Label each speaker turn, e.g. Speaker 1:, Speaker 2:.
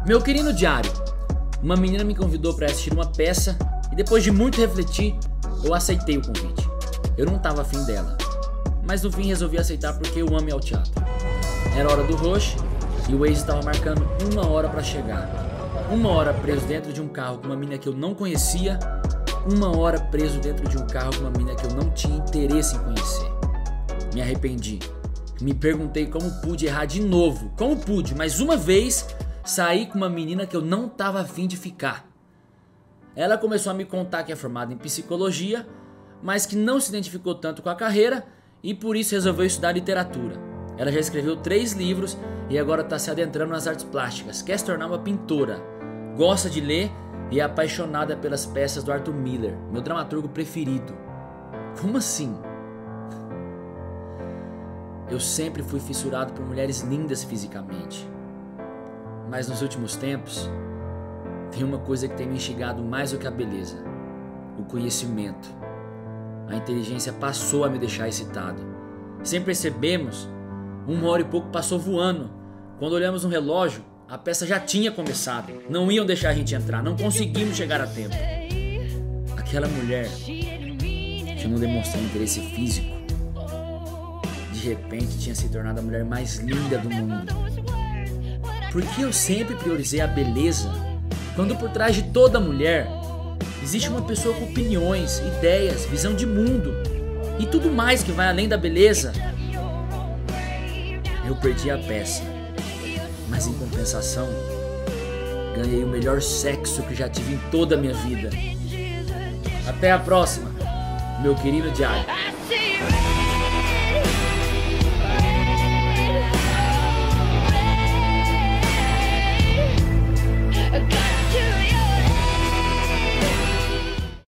Speaker 1: Meu querido diário, uma menina me convidou para assistir uma peça e depois de muito refletir, eu aceitei o convite. Eu não estava afim dela, mas no fim resolvi aceitar porque eu amo ir ao teatro. Era hora do rush e o Waze estava marcando 1 hora para chegar. 1 hora preso dentro de um carro com uma menina que eu não conhecia, 1 hora preso dentro de um carro com uma menina que eu não tinha interesse em conhecer. Me arrependi. Me perguntei como pude errar de novo. Como pude, mais uma vez, sair com uma menina que eu não estava afim de ficar. Ela começou a me contar que é formada em psicologia, mas que não se identificou tanto com a carreira e por isso resolveu estudar literatura. Ela já escreveu 3 livros e agora está se adentrando nas artes plásticas. Quer se tornar uma pintora. Gosta de ler e é apaixonada pelas peças do Arthur Miller, meu dramaturgo preferido. Como assim? Eu sempre fui fissurado por mulheres lindas fisicamente. Mas nos últimos tempos, tem uma coisa que tem me instigado mais do que a beleza: o conhecimento. A inteligência passou a me deixar excitado. Sem percebermos, 1 hora e pouco passou voando. Quando olhamos no relógio, a peça já tinha começado. Não iam deixar a gente entrar, não conseguimos chegar a tempo. Aquela mulher que não demonstrou interesse físico, de repente tinha se tornado a mulher mais linda do mundo. Por que eu sempre priorizei a beleza, quando por trás de toda mulher existe uma pessoa com opiniões, ideias, visão de mundo e tudo mais que vai além da beleza? Eu perdi a peça, mas em compensação ganhei o melhor sexo que já tive em toda a minha vida. Até a próxima, meu querido diário.